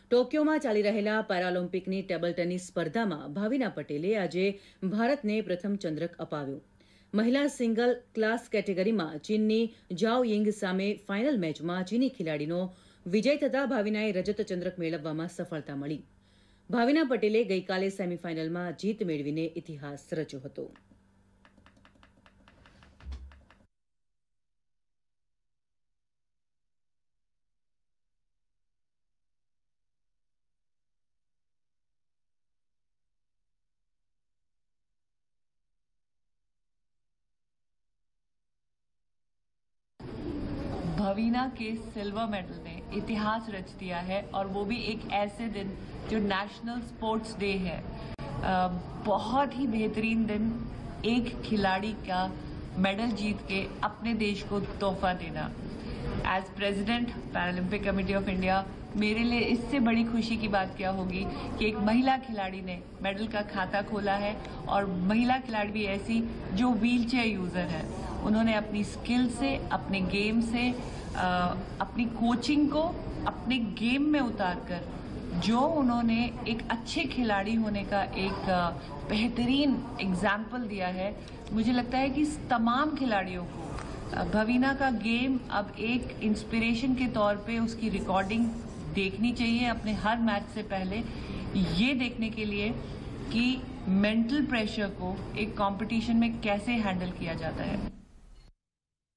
ટોક્યોમાં ચાલી રહેલા પેરાલિમ્પિકની table tennis સ્પર્ધામાં ભાવિના પટેલે આજે ભારતને પ્રથમ ચંદ્રક અપાવ્યો. મહિલા સિંગલ ક્લાસ કેટેગરીમાં ચીનની જાઓ યિંગ સામે ફાઇનલ મેચમાં ચીની ખેલાડીનો વિજય થતાં ભાવિનાએ રજત ચંદ્રક મેળવવામાં સફળતા મળી. ભાવિના પટેલે ગઈકાલે સેમીફાઇનલમાં જીત મેળવીને ઇતિહાસ રચ્યો હતો. भवीना के सिल्वर मेडल ने इतिहास रच दिया है और वो भी एक ऐसे दिन जो नेशनल स्पोर्ट्स डे है. बहुत ही बेहतरीन दिन, एक खिलाड़ी का मेडल जीत के अपने देश को तोहफा देना. As president Paralympic committee of India मेरे लिए इससे बड़ी खुशी की बात क्या होगी कि एक महिला खिलाड़ी ने मेडल का खाता खोला है और महिला खिलाड़ी भी ऐसी जो व्हीलचेयर यूज़र है. उन्होंने अपनी स्किल से, अपने गेम से, अपनी कोचिंग को अपने गेम में उतारकर जो उन्होंने एक अच्छे खिलाड़ी होने का एक बेहतरीन एग्जाम्पल दिया है. मुझे लगता है कि तमाम खिलाड़ियों को भवीना का गेम अब एक इंस्पिरेशन के तौर पे उसकी रिकॉर्डिंग देखनी चाहिए अपने हर मैच से पहले, ये देखने के लिए कि मेंटल प्रेशर को एक कंपटीशन में कैसे हैंडल किया जाता है.